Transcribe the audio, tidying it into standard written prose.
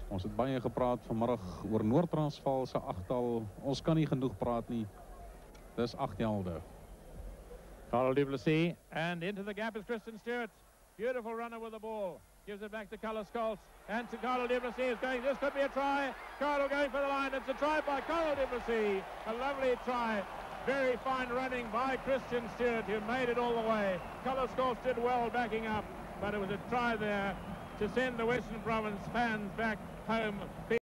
Ons het baie gepraat vanmiddag oor Noord-Transvaal se agtal. Ons kan nie genoeg praat nie. Dis 8 helde. Carl Du Plessis, and into the gap is Christian Stewart. Beautiful runner with the ball. Gives it back to Carlos Scholz. And to Carl Du Plessis is going. This could be a try. Carl going for the line. It's a try by Carl Du Plessis. A lovely try. Very fine running by Christian Stewart, who made it all the way. Carlos Scholz did well backing up, but it was a try there to send the Western Province fans back home.